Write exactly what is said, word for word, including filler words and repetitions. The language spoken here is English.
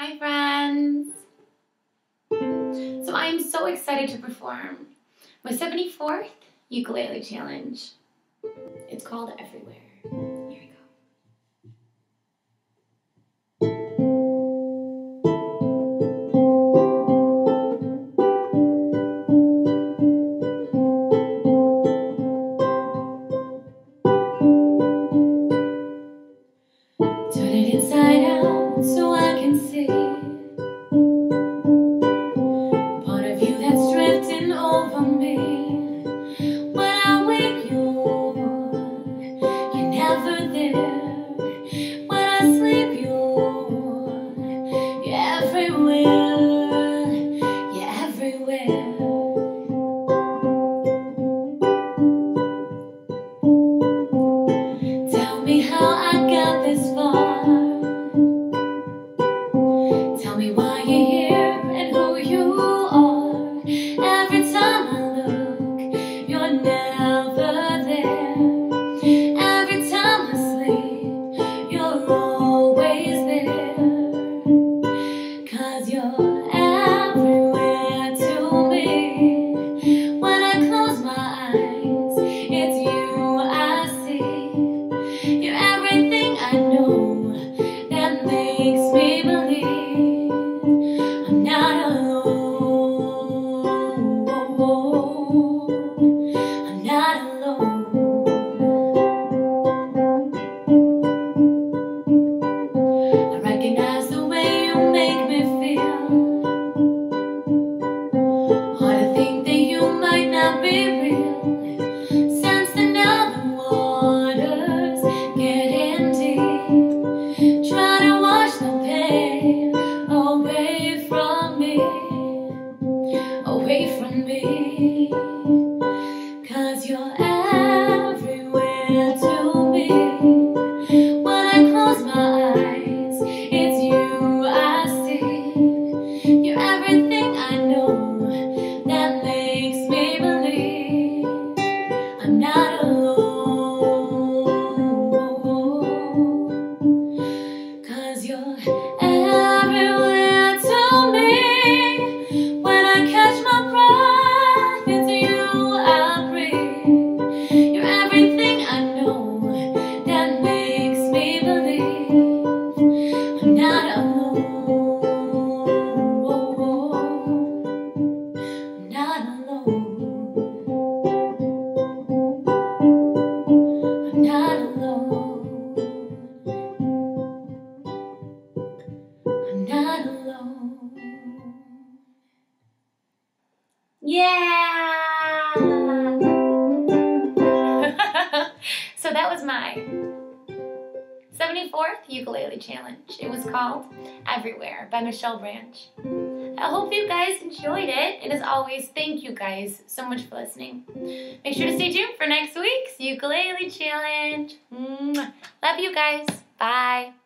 Hi friends! So I am so excited to perform my seventy-fourth ukulele challenge. It's called Everywhere. Here we go. Turn it inside out so I can see part of you that's drifting over me. When I wake you, you're never there. When I sleep you, you're everywhere. You're everywhere. Tell me how I got this far. Tell me why you're here and who you are. Every time I look, you're never there. Every time I sleep, you're always there. 'Cause you're everywhere to me. When I close my eyes, it's you I see. You're everything I know that makes me believe I'm not alone. I'm not alone. I recognize the way you make me feel. Hard to think that you might not be real. Sense that now the waters getting deep. Try to wash the pain away from me, away from me. 'Cause you're everywhere to me. When I close my eyes, it's you I see. You're everything I know that makes me believe I'm not alone. 'Cause you're everywhere to me. When I catch my breath, it's you I breathe. You're everything I know that makes me believe I'm not alone. I'm not alone. I'm not alone. I'm not alone. Yeah! So that was my seventy-fourth ukulele challenge. It was called Everywhere by Michelle Branch. I hope you guys enjoyed it. And as always, thank you guys so much for listening. Make sure to stay tuned for next week's ukulele challenge. Mwah. Love you guys. Bye.